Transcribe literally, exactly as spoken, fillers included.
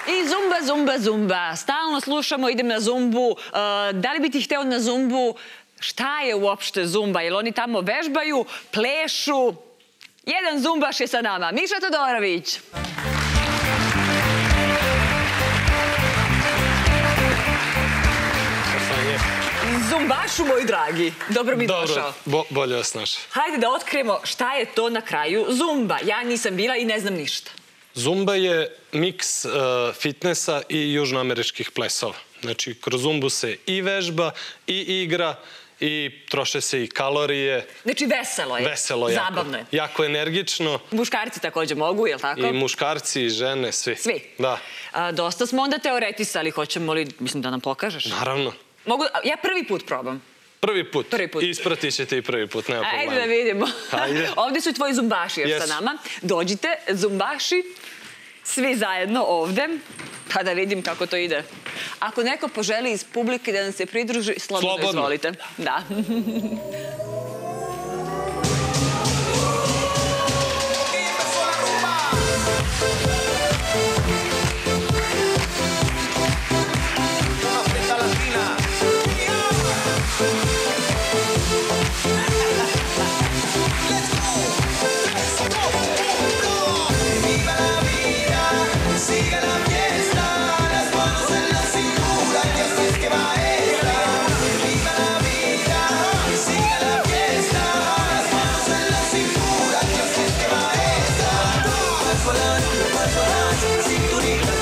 I zumba, zumba, zumba. Stalno slušamo, idem na zumbu. Da li bi ti hteo na zumbu? Šta je uopšte zumba? Jel oni tamo vežbaju, plešu? Jedan zumbaš je sa nama. Miša Todorović. Zumbašu, moji dragi. Dobro mi došao. Dobro, bolje vas našao. Hajde da otkrijemo šta je to na kraju zumba. Ja nisam bila i ne znam ništa. Zumba je miks fitnesa i južnoameričkih plesova. Znači, kroz zumbu se i vežba, i igra, i troše se i kalorije. Znači, veselo je. Veselo, jako. Zabavno je. Jako energično. Muškarci također mogu, je li tako? I muškarci, i žene, svi. Svi? Da. Dosta smo onda teoretisali. Hoćemo li, mislim, da nam pokažeš? Naravno. Ja prvi put probam. Prvi put. Prvi put. Ispratit ćete i prvi put, nema problema. Ajde da vidimo. Ajde. Ovdje su i tvoji zumbaši još sa nama. Dođite, zumbaši, svi zajedno ovde, pa da vidim kako to ide. Ako neko poželi iz publike da nam se pridruži, slobodno izvolite. Da. Cinturita